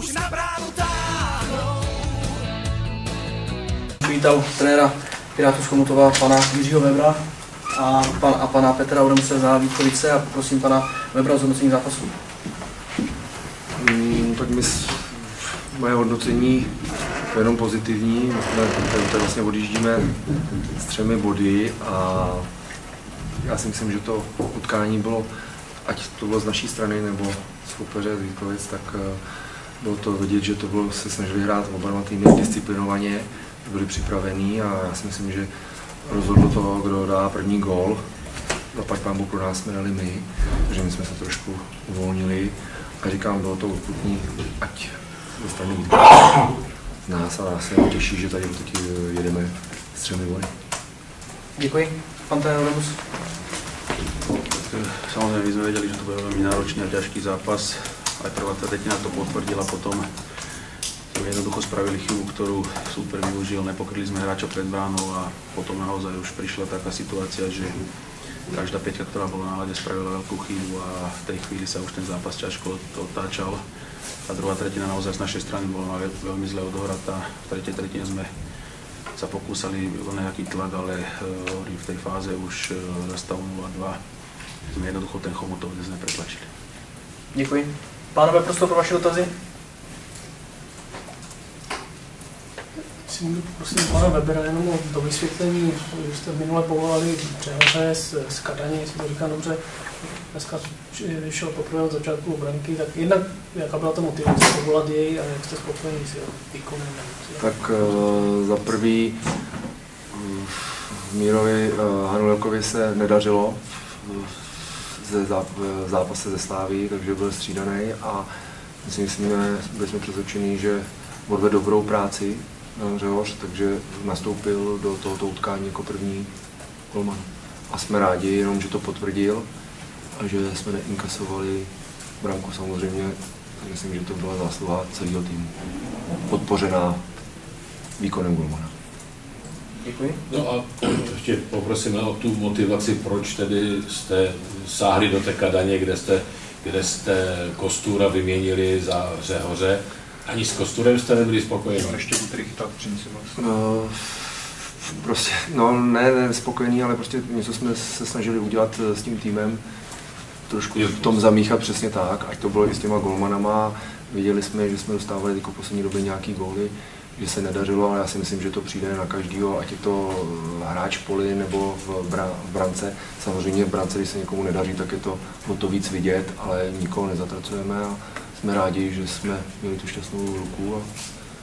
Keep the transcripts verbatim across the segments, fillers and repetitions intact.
už na bránu táhnou. Vítal trenéra Pirátů z Chomutova, pana Jiřího Webera a, pan, a pana Petra Odemse za Vítkovice a prosím pana Webera o zhodnocení zápasu. Hmm, tak my, moje hodnocení je jenom pozitivní, my jsme vlastně odjíždíme s třemi body a já si myslím, že to utkání bylo, ať to bylo z naší strany nebo z soupeře z Vítkovic, tak bylo to vidět, že to bylo, se snažili hrát oba dva týmy disciplinovaně, byli připravení a já si myslím, že rozhodlo toho, kdo dá první gól. Zaplať pánbůh pro nás jsme dali my, takže my jsme se trošku uvolnili a říkám, bylo to urputní, ať ze strany z nás a nás se těší, že tady teď jedeme s třemi body. Děkuji. Pan trenér Odemus. Samozrejme, my sme vedeli, že to bude veľmi náročný a ťažký zápas. Aj prvá tretina to potvrdila, potom sme jednoducho spravili chybu, ktorú súper využil, nepokryli sme hráča pred bránou a potom naozaj už prišla taká situácia, že každá päťka, ktorá bola na ľade, spravila veľkú chybu a v tej chvíli sa už ten zápas ťažko otáčal. A druhá tretina naozaj z našej strany bola veľmi zle odohratá. V tretej tretine sme sa pokúsali o nejaký tlak, ale uh, v tej fáze už uh, za stavu nula dva jsme jednoducho ten Chomutov dnes nepretlačili. Děkuji. Pánové, prostor pro vaše dotazy. Si můžu prosím pana Webera jenom o to vysvětlení, že jste minule povolali Přehoře z, z Kadaně, jestli to říkám dobře, dneska vyšel poprvé od začátku branky, tak jednak jaká byla ta motivace povolat jej a jak jste spokojení s jeho výkonem? Tak uh, za prvý Mírovi uh, Hanulevkovi se nedařilo v zápase ze Sláví, takže byl střídaný a myslím, že jsme, byli jsme přesvědčení, že odvedl dobrou práci Řehoř, takže nastoupil do tohoto utkání jako první golman. A jsme rádi, jenom že to potvrdil a že jsme neinkasovali branku samozřejmě. Myslím, že to byla zásluha celého týmu, podpořená výkonem golmana. Děkuji. No a ještě poprosíme o tu motivaci, proč tedy jste sáhli do té Kadaně, kde jste, kde jste Kostůra vyměnili za Řehoře. Ani s Kosturem jste nebyli spokojení? No, ještě úterý chytat princip. No, prostě, no ne, ne spokojený, ale prostě něco jsme se snažili udělat s tím týmem, trošku v tom zamíchat přesně tak, ať to bylo i s těma golmanama. Viděli jsme, že jsme dostávali jako v poslední době nějaký góly, že se nedařilo, ale já si myslím, že to přijde na každýho, ať je to hráč v poli nebo v, bra, v brance. Samozřejmě v brance, když se někomu nedaří, tak je to o to víc vidět, ale nikoho nezatracujeme a jsme rádi, že jsme měli tu šťastnou ruku. A,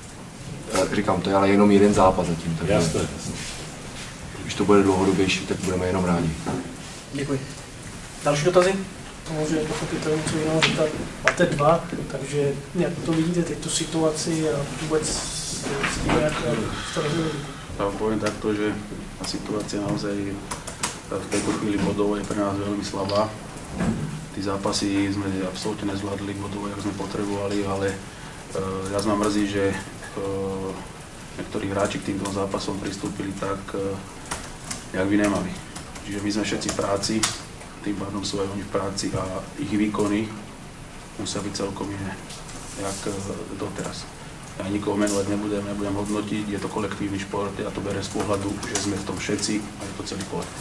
a říkám, to je ale jenom jeden zápas zatím, takže jasné, jasné. Když to bude dlouhodobější, tak budeme jenom rádi. Děkuji. Další dotazy? Může pochopitelně co jiného říkat. Máte dva, takže jak to vidíte teď tu situaci a vůbec s tím, jak to rozhodli? Ja poviem takto, že tá situácia naozaj v tejto chvíli bodovo je pre nás veľmi slabá. Tí zápasy sme absolútne nezvládli bodovo, jak sme potrebovali, ale uh, ja ma mrzí, že uh, niektorí hráči k týmto zápasom pristúpili tak, uh, jak by nemali. Čiže my sme všetci v práci, tým pádom sú aj oni v práci a ich výkony musia byť celkom iné, jak uh, doteraz. Ja nikoho menovať nebudem, nebudem hodnotiť, je to kolektívny šport, ja to berem z pohľadu, že sme v tom všetci a je to celý kolektív.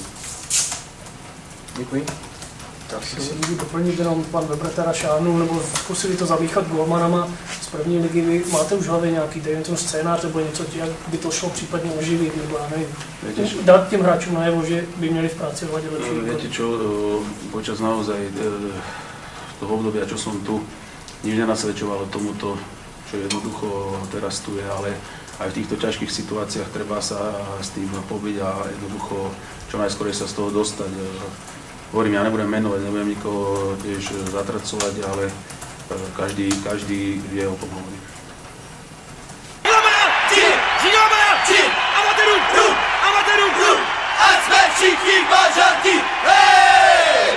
Děkuji. Tak si můžu doplnit jenom pan Weber teda šáhnul, nebo zkusili to zamíchat golmanama z první ligy. Vy máte už v hlavě nějaký ten scénář nebo něco, jak by to šlo případně oživit, nebo já nevím. Viete, dát těm hráčům najevo, že by měli v práci hľadiť lepší výkon. Viete čo, počas naozaj toho obdobia, čo som tu, nič nenasvedčovalo tomuto, čo jednoducho teraz tu je, ale aj v týchto ťažkých situáciách treba sa s tým pobiť a jednoducho čo najskôr sa z toho dostať. Hovorím, ja nebudem menovať, nebudem nikoho tiež zatracovať, ale každý, každý vie o tom hovoriť. Amatérům klub, ať jsme všichni bažanti, hej!